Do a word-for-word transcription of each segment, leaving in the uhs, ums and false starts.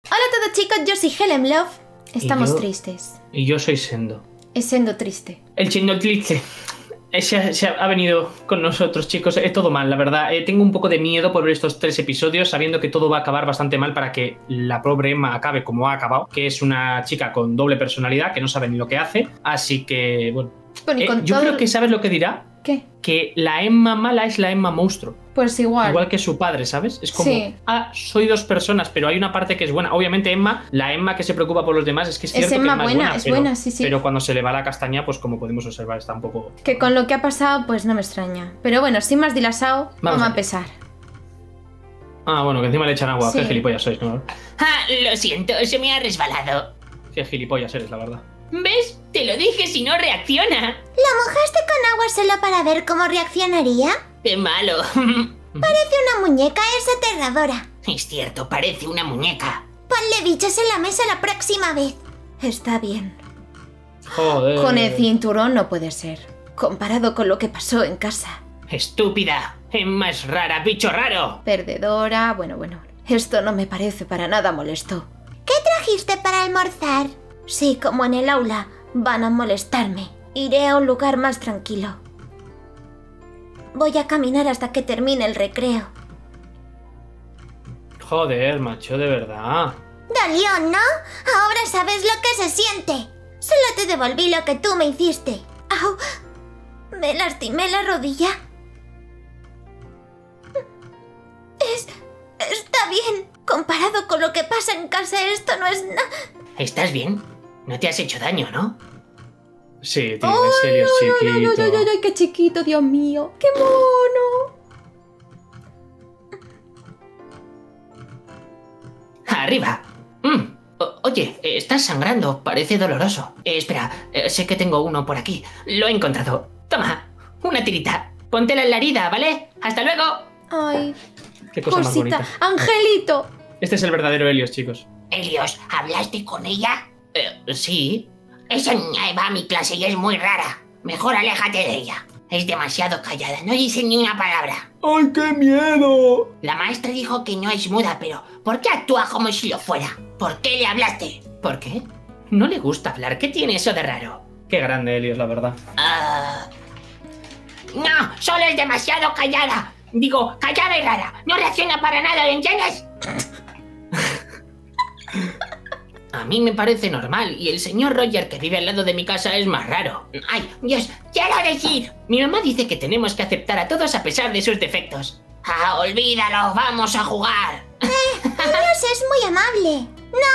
Hola a todos chicos, yo soy Helen Love. Estamos ¿Y yo? tristes. Y yo soy Sendo. Es Sendo triste. El Sendo triste. Se, se ha venido con nosotros, chicos. Es todo mal, la verdad. Eh, tengo un poco de miedo por ver estos tres episodios, sabiendo que todo va a acabar bastante mal para que la pobre Emma acabe como ha acabado, que es una chica con doble personalidad, que no sabe ni lo que hace. Así que, bueno. Bueno, y Eh, con yo todo... creo que sabes lo que dirá. ¿Qué? Que la Emma mala es la Emma monstruo. Pues igual. Igual que su padre, ¿sabes? Es como, Sí. ah, soy dos personas, pero hay una parte que es buena. Obviamente Emma, la Emma que se preocupa por los demás, es que es Es cierto Emma que Emma buena, es buena, es pero, buena, sí, sí. pero cuando se le va la castaña, pues como podemos observar, está un poco... Que con lo que ha pasado, pues no me extraña. Pero bueno, sin más dilasado, Vamos vamos, allá. a pesar. Ah, bueno, que encima le echan agua. Sí. Qué gilipollas sois, ¿no? Ah, lo siento, se me ha resbalado. Qué gilipollas eres, la verdad. ¿Ves? Te lo dije si no reacciona. ¿La mojaste con agua solo para ver cómo reaccionaría? ¡Qué malo! Parece una muñeca, es aterradora. Es cierto, parece una muñeca. Ponle bichos en la mesa la próxima vez. Está bien. Joder. Con el cinturón no puede ser. Comparado con lo que pasó en casa. ¡Estúpida! Emma es rara, bicho raro. Perdedora, bueno, bueno. Esto no me parece para nada molesto. ¿Qué trajiste para almorzar? Sí, como en el aula, van a molestarme. Iré a un lugar más tranquilo. Voy a caminar hasta que termine el recreo. Joder, macho, de verdad. Dolió, ¿no? Ahora sabes lo que se siente. Solo te devolví lo que tú me hiciste. ¡Au! Me lastimé la rodilla. Es... está bien. Comparado con lo que pasa en casa, esto no es nada. ¿Estás bien? No te has hecho daño, ¿no? Sí, tío, en serio, es Ay, ay, chiquito. ay, ay, ay, qué chiquito, Dios mío. ¡Qué mono! ¡Arriba! Mm. O- oye, estás sangrando, parece doloroso. Eh, espera, eh, sé que tengo uno por aquí. Lo he encontrado. Toma, una tirita. Póntela en la herida, ¿vale? ¡Hasta luego! Ay, Qué cosa más cosita. bonita. Angelito. Este es el verdadero Helios, chicos. Helios, ¿hablaste con ella? Eh, sí. Esa niña va a mi clase y es muy rara. Mejor aléjate de ella. Es demasiado callada, no dice ni una palabra. ¡Ay, qué miedo! La maestra dijo que no es muda, pero ¿por qué actúa como si lo fuera? ¿Por qué le hablaste? ¿Por qué? No le gusta hablar, ¿qué tiene eso de raro? Qué grande Helios, la verdad. Ah... No, solo es demasiado callada. Digo, callada y rara. No reacciona para nada, ¿lo entiendes? A mí me parece normal, y el señor Roger que vive al lado de mi casa es más raro. ¡Ay, Dios! ¡Quiero decir! Mi mamá dice que tenemos que aceptar a todos a pesar de sus defectos. ¡Ah, olvídalo! ¡Vamos a jugar! Dios es muy amable. No,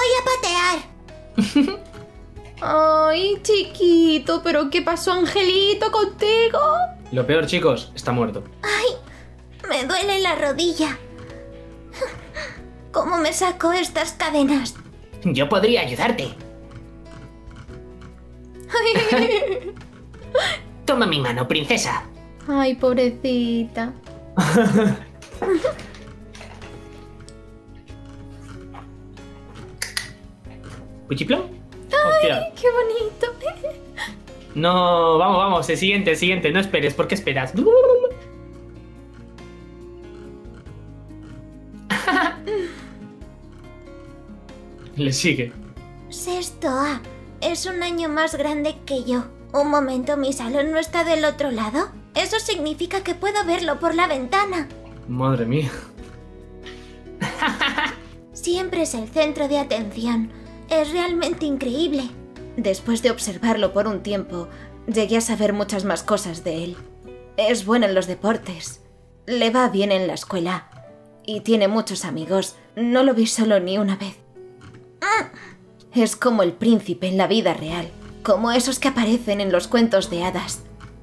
yo voy a patear. Ay, chiquito, pero ¿qué pasó, Angelito, contigo? Lo peor, chicos, está muerto. Ay, me duele la rodilla. ¿Cómo me saco estas cadenas? Yo podría ayudarte. Ay, Toma mi mano, princesa. ay, pobrecita. ¿Puchiplón? Hostia. Qué bonito. No, vamos, vamos, el siguiente, el siguiente. No esperes, ¿por qué esperas? Le sigue. Sexto A. Es un año más grande que yo. Un momento, ¿mi salón no está del otro lado? Eso significa que puedo verlo por la ventana. Madre mía. Siempre es el centro de atención. Es realmente increíble. Después de observarlo por un tiempo, llegué a saber muchas más cosas de él. Es bueno en los deportes, le va bien en la escuela y tiene muchos amigos. No lo vi solo ni una vez. Es como el príncipe en la vida real, como esos que aparecen en los cuentos de hadas.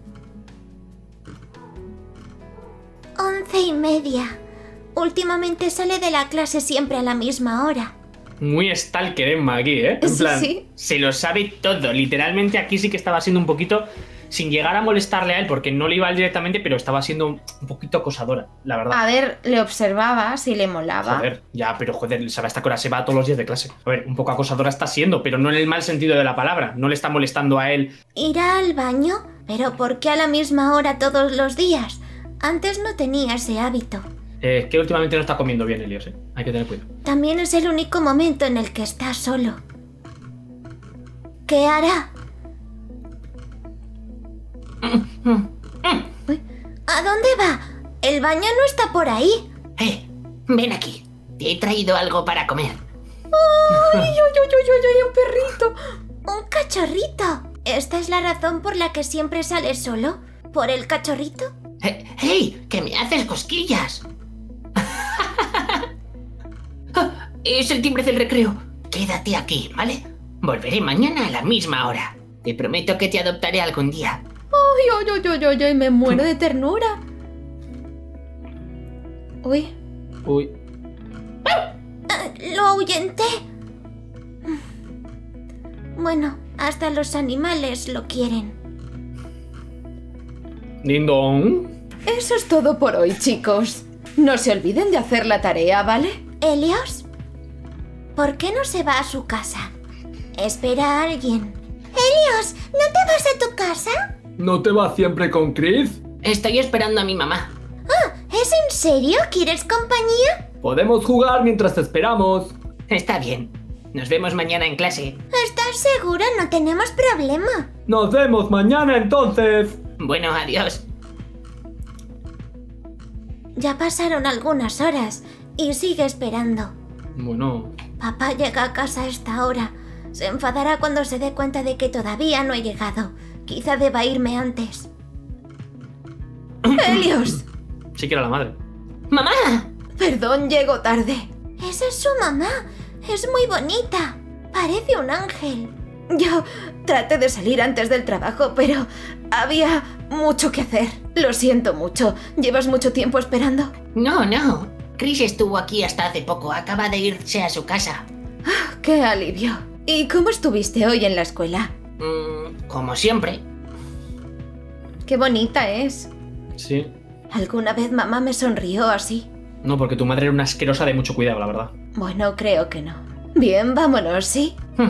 Once y media. Últimamente sale de la clase siempre a la misma hora. Muy stalker Emma aquí, ¿eh? En Sí, plan, sí. se lo sabe todo. Literalmente aquí sí que estaba siendo un poquito... Sin llegar a molestarle a él, porque no le iba a él directamente, pero estaba siendo un, un poquito acosadora, la verdad. A ver, le observaba si le molaba. Joder, ya, pero joder, sabe hasta qué hora se va todos los días de clase. A ver, un poco acosadora está siendo, pero no en el mal sentido de la palabra. No le está molestando a él. ¿Irá al baño? ¿Pero por qué a la misma hora todos los días? Antes no tenía ese hábito. Eh, es que últimamente no está comiendo bien, Helios, ¿eh? Hay que tener cuidado. También es el único momento en el que está solo. ¿Qué hará? Uy, ¿a dónde va? El baño no está por ahí. Eh, ven aquí. Te he traído algo para comer. ¡Ay, ay, ay, ay, ay, un perrito! Un cachorrito. ¿Esta es la razón por la que siempre sales solo? ¿Por el cachorrito? Eh, ¡Hey! ¡Que me haces cosquillas! Ah, es el timbre del recreo. Quédate aquí, ¿vale? Volveré mañana a la misma hora. Te prometo que te adoptaré algún día. ¡Ay, ay, ay, ay, ay, ay! Me muero de ternura. Uy. Uy. Lo ahuyenté. Bueno, hasta los animales lo quieren. Ding dong. Eso es todo por hoy, chicos. No se olviden de hacer la tarea, ¿vale? ¿Helios? ¿Por qué no se va a su casa? Espera a alguien. Helios, ¿no te vas a tu casa? ¿No te vas siempre con Chris? Estoy esperando a mi mamá. Ah, ¿es en serio? ¿Quieres compañía? Podemos jugar mientras te esperamos. Está bien. Nos vemos mañana en clase. ¿Estás seguro? No tenemos problema. Nos vemos mañana entonces. Bueno, adiós. Ya pasaron algunas horas y sigue esperando. Bueno. Papá llega a casa a esta hora. Se enfadará cuando se dé cuenta de que todavía no he llegado. Quizá deba irme antes. ¡Helios! Sí que era la madre. ¡Mamá! Perdón, llego tarde. Esa es su mamá. Es muy bonita. Parece un ángel. Yo traté de salir antes del trabajo, pero había mucho que hacer. Lo siento mucho. ¿Llevas mucho tiempo esperando? No, no. Chris estuvo aquí hasta hace poco. Acaba de irse a su casa. ¡Qué alivio! ¿Y cómo estuviste hoy en la escuela? Mm, como siempre. ¡Qué bonita es! Sí. ¿Alguna vez mamá me sonrió así? No, porque tu madre era una asquerosa de mucho cuidado, la verdad. Bueno, creo que no. Bien, vámonos, ¿sí? Hmm.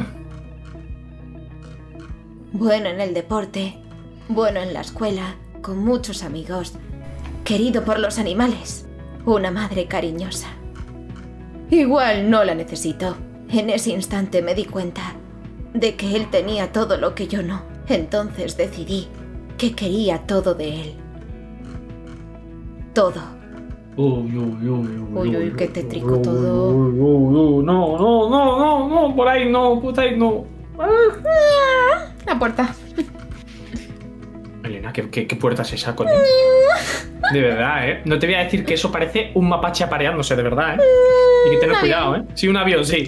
Bueno en el deporte, bueno en la escuela, con muchos amigos, querido por los animales, una madre cariñosa. Igual no la necesito. En ese instante me di cuenta de que él tenía todo lo que yo no. Entonces decidí que quería todo de él. Todo. Uy, uy, uy, Uy, uy, qué tétrico todo. Uy, uy, uy, no, no, no, no, no, por ahí no, por ahí no. La puerta. Elena, ¿qué, qué, qué puerta es esa, coño? De verdad, ¿eh? No te voy a decir que eso parece un mapache apareándose, de verdad, ¿eh? Hay que tener cuidado, ¿eh? Sí, un avión, sí.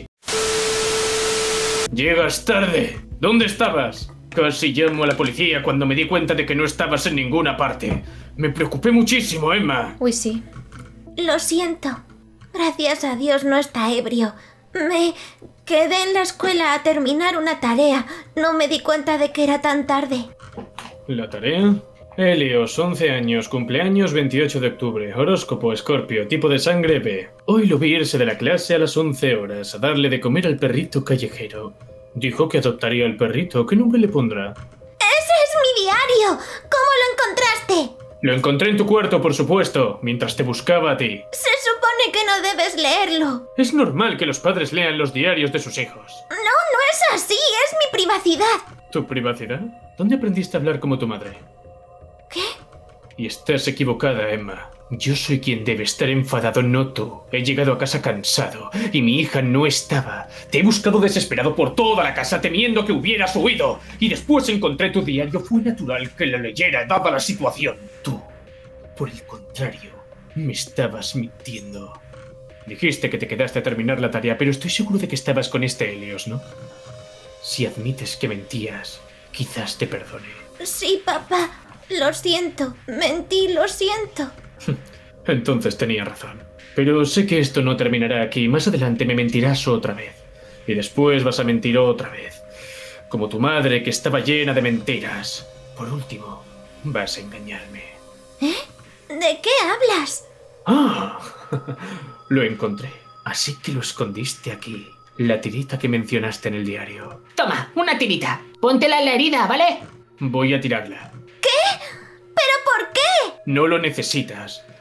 Llegas tarde. ¿Dónde estabas? Casi llamo a la policía cuando me di cuenta de que no estabas en ninguna parte. Me preocupé muchísimo, Emma. Uy, sí. Lo siento. Gracias a Dios no está ebrio. Me quedé en la escuela a terminar una tarea. No me di cuenta de que era tan tarde. ¿La tarea? Helios, once años, cumpleaños veintiocho de octubre, horóscopo Escorpio, tipo de sangre B. Hoy lo vi irse de la clase a las once horas a darle de comer al perrito callejero. Dijo que adoptaría al perrito. ¿Qué nombre le pondrá? ¡Ese es mi diario! ¿Cómo lo encontraste? Lo encontré en tu cuarto, por supuesto, mientras te buscaba a ti. Se supone que no debes leerlo. Es normal que los padres lean los diarios de sus hijos. No, no es así. Es mi privacidad. ¿Tu privacidad? ¿Dónde aprendiste a hablar como tu madre? ¿Qué? Y estás equivocada, Emma. Yo soy quien debe estar enfadado, no tú. He llegado a casa cansado y mi hija no estaba. Te he buscado desesperado por toda la casa temiendo que hubieras huido. Y después encontré tu diario. Fue natural que lo leyera dada la situación. Tú, por el contrario, me estabas mintiendo. Dijiste que te quedaste a terminar la tarea, pero estoy seguro de que estabas con este Helios, ¿no? Si admites que mentías, quizás te perdone. Sí, papá. Lo siento. Mentí, lo siento. Entonces tenía razón. Pero sé que esto no terminará aquí. Más adelante me mentirás otra vez. Y después vas a mentir otra vez. Como tu madre, que estaba llena de mentiras. Por último, vas a engañarme. ¿Eh? ¿De qué hablas? ¡Ah! Lo encontré. Así que lo escondiste aquí. La tirita que mencionaste en el diario. Toma, una tirita. Póntela en la herida, ¿vale? Voy a tirarla. ¿Qué? ¿Pero por qué? No lo necesitas.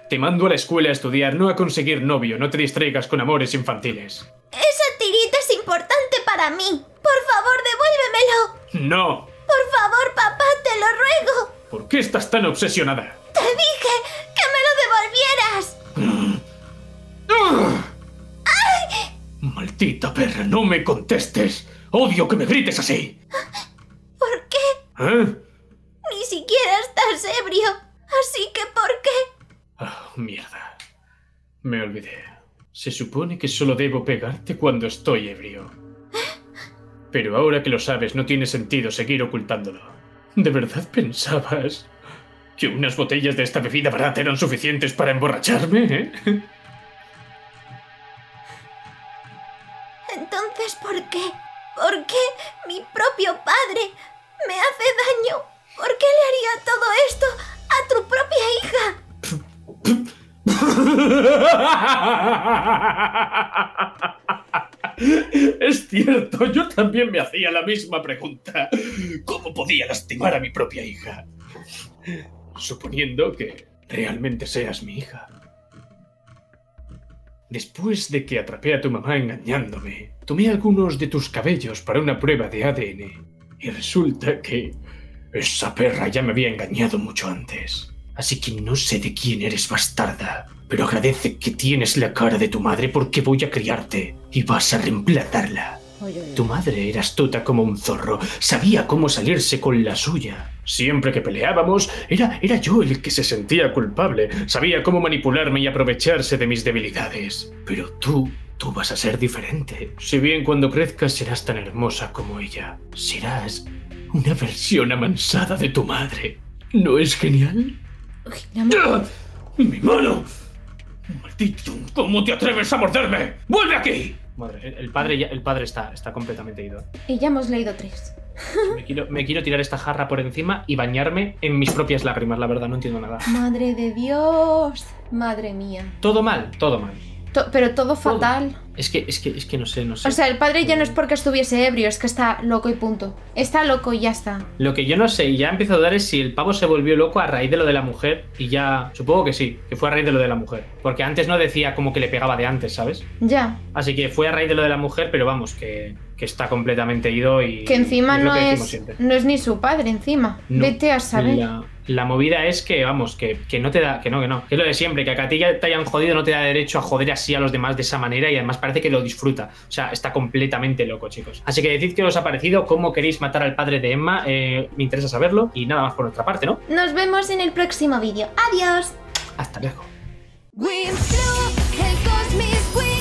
Te mando a la escuela a estudiar, no a conseguir novio. No te distraigas con amores infantiles. Esa tirita es importante para mí. Por favor, devuélvemelo. ¡No! Por favor, papá, te lo ruego. ¿Por qué estás tan obsesionada? Te dije que me lo devolvieras. Maldita perra, no me contestes. Odio que me grites así. ¿Por qué? ¿Eh? Ni siquiera estás ebrio. Así que, ¿por qué? Oh, mierda. Me olvidé. Se supone que solo debo pegarte cuando estoy ebrio. Pero ahora que lo sabes, no tiene sentido seguir ocultándolo. ¿De verdad pensabas que unas botellas de esta bebida barata eran suficientes para emborracharme, eh? Entonces, ¿por qué? ¿Por qué mi propio padre me hace daño? ¿Por qué le haría todo esto a tu propia hija? Es cierto, yo también me hacía la misma pregunta. ¿Cómo podía lastimar a mi propia hija? Suponiendo que realmente seas mi hija. Después de que atrapé a tu mamá engañándome, tomé algunos de tus cabellos para una prueba de A D N. Y resulta que esa perra ya me había engañado mucho antes. Así que no sé de quién eres, bastarda. Pero agradece que tienes la cara de tu madre porque voy a criarte y vas a reemplazarla. Oye, oye. Tu madre era astuta como un zorro, sabía cómo salirse con la suya. Siempre que peleábamos, era, era yo el que se sentía culpable. Sabía cómo manipularme y aprovecharse de mis debilidades. Pero tú, tú vas a ser diferente. Si bien cuando crezcas serás tan hermosa como ella, serás una versión amansada de tu madre. ¿No es genial? Uy, la ma- ¡Ah! ¡Mi mano! ¡Maldito! ¿Cómo te atreves a morderme? ¡Vuelve aquí! Madre, el, el padre ya, el padre está, está completamente ido. Y ya hemos leído tres. Me quiero, me quiero tirar esta jarra por encima y bañarme en mis propias lágrimas, la verdad, no entiendo nada. Madre de Dios. Madre mía. Todo mal, todo mal. To- pero todo fatal. Es que, es que, es que no sé, no sé. O sea, el padre ya no es porque estuviese ebrio, es que está loco y punto. Está loco y ya está. Lo que yo no sé y ya empiezo a dudar es si el pavo se volvió loco a raíz de lo de la mujer y ya... Supongo que sí, que fue a raíz de lo de la mujer. Porque antes no decía como que le pegaba de antes, ¿sabes? Ya. Así que fue a raíz de lo de la mujer, pero vamos, que, que está completamente ido y... Que encima y lo no que decimos es, siempre. no es ni su padre, encima. No, Vete a saber. La, la movida es que, vamos, que, que no te da... Que no, que no. Que es lo de siempre, que a ti ya te hayan jodido no te da derecho a joder así a los demás de esa manera y además parece que lo disfruta. O sea, está completamente loco, chicos. Así que decid qué os ha parecido, cómo queréis matar al padre de Emma. Eh, me interesa saberlo y nada más por nuestra parte, ¿no? Nos vemos en el próximo vídeo. ¡Adiós! Hasta luego. Wind Blue, el Cosmic Wind.